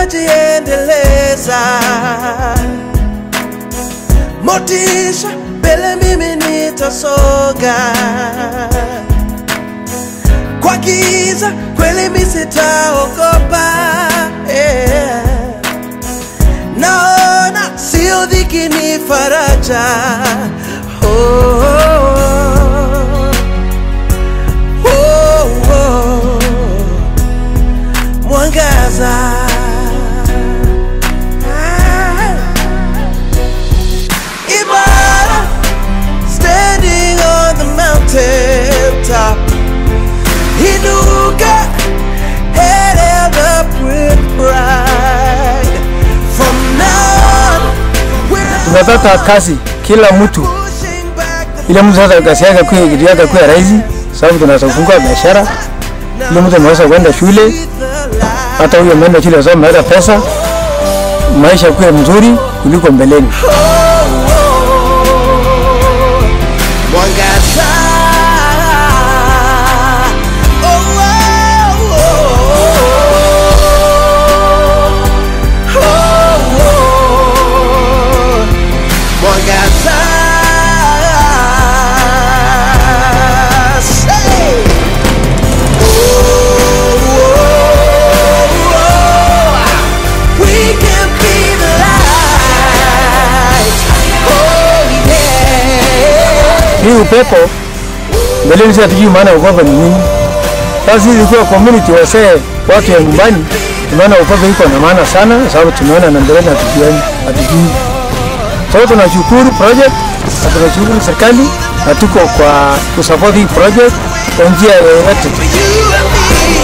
nitajiendeleza. Motisha mbele mimi nitasonga. Kwa giza kweli mimi sitaogopa. Naona sio dhiki ni faraja. Mwangaza. Imara, standing on the mountain top. Inuka, head held up with pride. From now on, tunataka kazi kila mtu. Ile mtu sasa kazi yake kwa rahisi, sababu tunaweza kufungua biashara. Ile mtu anaweza kwenda shule, hata huyo mwana shule sasa mnaweza pesa, maisha kuwe mzuri kuliko mbeleni. Hii upepo mbeleni sasa tujui maana upepo ni nini. Sasa ilikuwa community wasee watu ya nyumbani, tunaona upepo iko na maana sana sababu tumeona na mbeleni hatujui. Sasa tunashukuru project, tunashukuru serikali na tuko kwa kusupport hii project kwa njia yoyote.